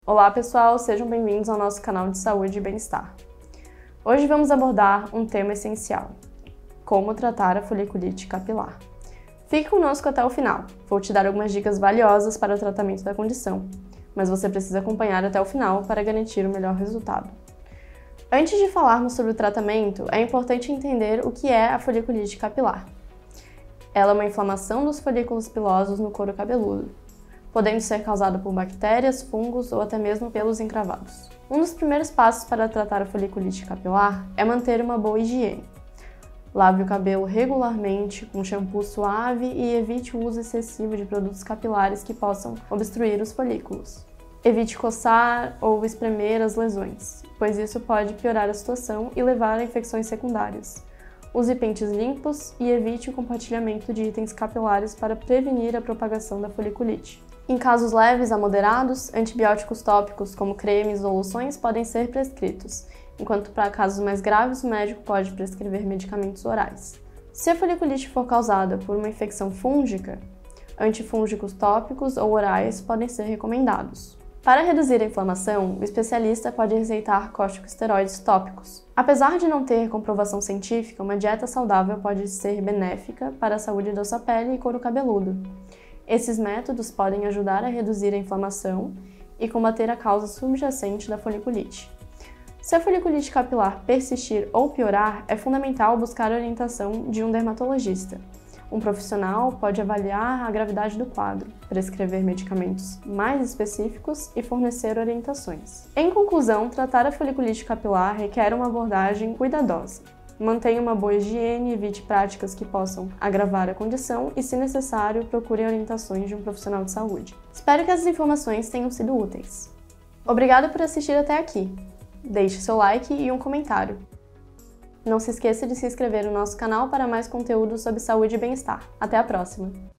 Olá pessoal, sejam bem-vindos ao nosso canal de saúde e bem-estar. Hoje vamos abordar um tema essencial: como tratar a foliculite capilar. Fique conosco até o final, vou te dar algumas dicas valiosas para o tratamento da condição, mas você precisa acompanhar até o final para garantir o melhor resultado. Antes de falarmos sobre o tratamento, é importante entender o que é a foliculite capilar. Ela é uma inflamação dos folículos pilosos no couro cabeludo, podendo ser causada por bactérias, fungos ou até mesmo pelos encravados. Um dos primeiros passos para tratar a foliculite capilar é manter uma boa higiene. Lave o cabelo regularmente com shampoo suave e evite o uso excessivo de produtos capilares que possam obstruir os folículos. Evite coçar ou espremer as lesões, pois isso pode piorar a situação e levar a infecções secundárias. Use pentes limpos e evite o compartilhamento de itens capilares para prevenir a propagação da foliculite. Em casos leves a moderados, antibióticos tópicos como cremes ou loções podem ser prescritos, enquanto para casos mais graves o médico pode prescrever medicamentos orais. Se a foliculite for causada por uma infecção fúngica, antifúngicos tópicos ou orais podem ser recomendados. Para reduzir a inflamação, o especialista pode receitar corticosteroides tópicos. Apesar de não ter comprovação científica, uma dieta saudável pode ser benéfica para a saúde da sua pele e couro cabeludo. Esses métodos podem ajudar a reduzir a inflamação e combater a causa subjacente da foliculite. Se a foliculite capilar persistir ou piorar, é fundamental buscar a orientação de um dermatologista. Um profissional pode avaliar a gravidade do quadro, prescrever medicamentos mais específicos e fornecer orientações. Em conclusão, tratar a foliculite capilar requer uma abordagem cuidadosa. Mantenha uma boa higiene, evite práticas que possam agravar a condição e, se necessário, procure orientações de um profissional de saúde. Espero que essas informações tenham sido úteis. Obrigada por assistir até aqui. Deixe seu like e um comentário. Não se esqueça de se inscrever no nosso canal para mais conteúdo sobre saúde e bem-estar. Até a próxima!